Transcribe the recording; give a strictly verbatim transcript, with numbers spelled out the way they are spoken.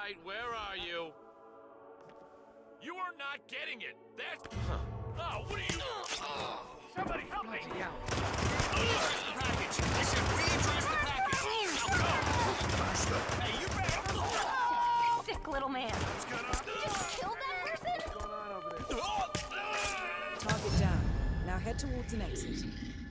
right, where are you? You are not getting it. That's... Oh, what are you... Somebody help me! Yeah. Readdress the package! I said readdress the package! Now go! Faster! Hey, you better... Sick little man. What's gonna... Just kill that person? Target down. Now head towards an exit.